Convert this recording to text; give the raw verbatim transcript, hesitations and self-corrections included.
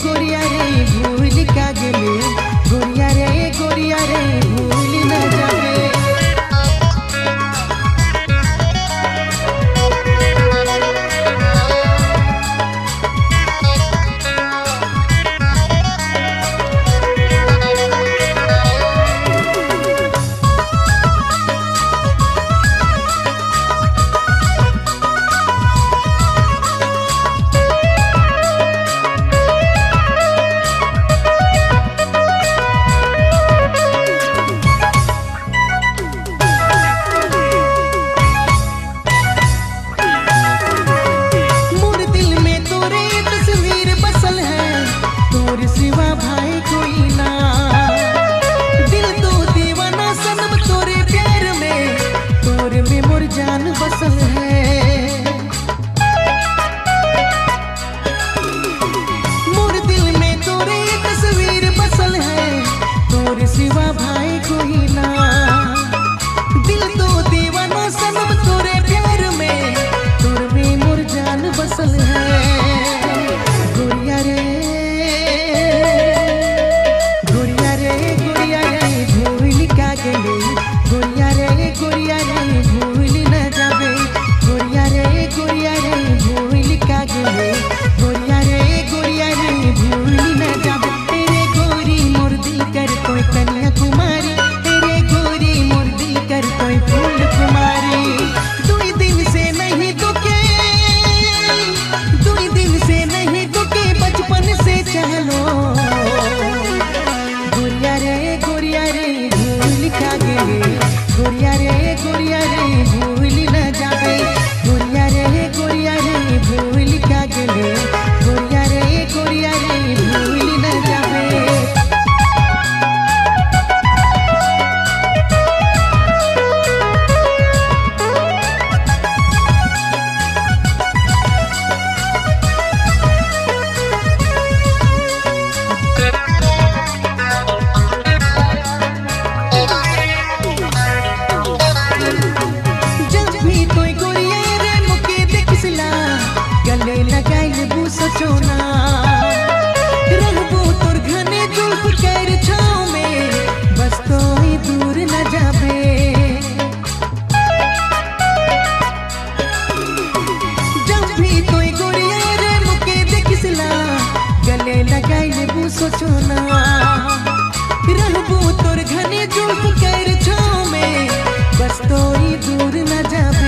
गोरिया रे भूल का गेले, गोरिया रे गोरिया रे भूल न जाबे। सिवा भाई कोई ना, दिल तो दीवाना सनम तोरे प्यार में, तोरे में मोर जान बसल है। मोर दिल में तोरे तस्वीर बसल है, तोरे सिवा भाई कोई ना, दिल तो दीवाना सनम तोरे प्यार में, तोरे में मोर जान बसल है। गोरिया रे गोरिया रे गोरिया रे भूल न जाबे, गोरिया रे गोरिया रे भूल का गेले, गोरिया रे गोरिया रे भूल न जाबे। तेरे गोरी मोर दिल कर कोई कन्या कुमारी, तेरे गोरी मोर दिल कर कोई फूल कुमारी। दुई दिन से नहीं दुखे, दुई दिन से नहीं दुखे, बचपन से चलो। गोरिया रे गोरिया रे भूल का गेले, गोरिया रे गोरिया रे भूल न जाबे, गोरिया रे गोरिया रे भूल का गेले, गोरिया रे गोरिया रे भूल न जाबे। गले लगाइल बू सचोना, रहबो तोर घने जुल्फ कर छाँव में, बस तो ही दूर न जाबे। जब भी तोय गोरिया रे मुके देखिसला, गले लगाइल बू सचोना, रहबो तोर घने जुल्फ कर छाँव में, बस तो ही दूर न जाबे।